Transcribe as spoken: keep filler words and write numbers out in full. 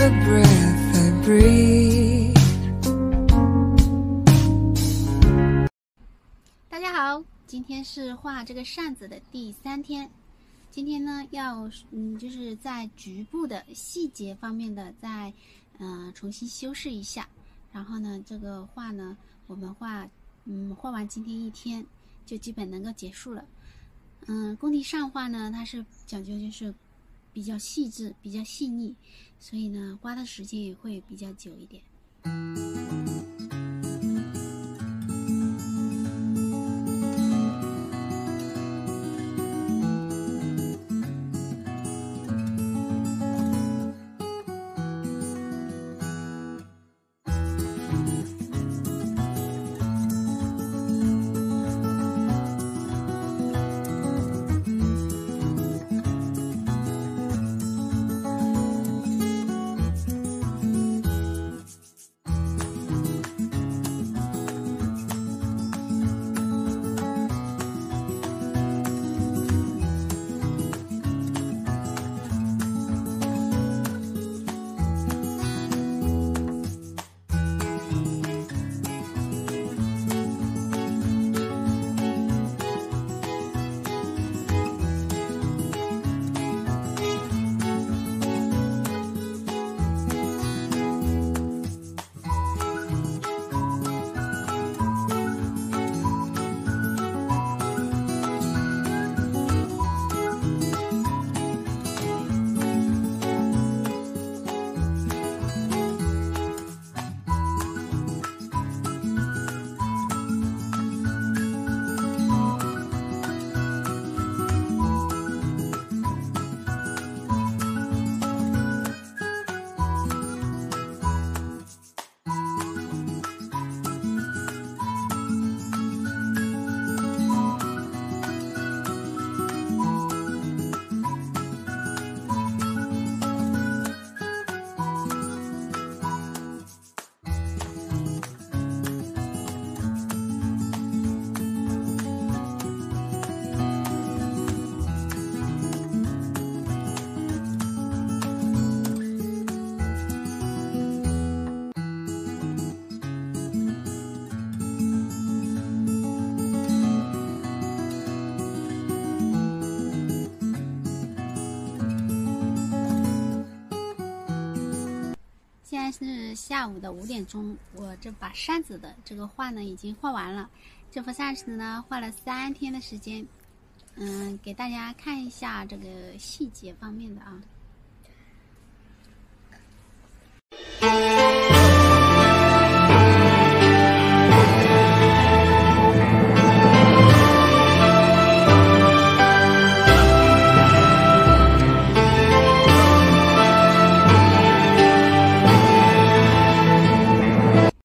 the breath I breathe。 大家好，今天是画这个扇子的第三天。今天呢，要嗯，就是在局部的细节方面的再呃重新修饰一下。然后呢，这个画呢，我们画嗯画完今天一天就基本能够结束了。嗯，工地上画呢，它是讲究就是比较细致、比较细腻，所以呢，花的时间也会比较久一点。现在是下午的五点钟，我这把扇子的这个画呢已经画完了。这幅扇子呢画了三天的时间，嗯，给大家看一下这个细节方面的啊。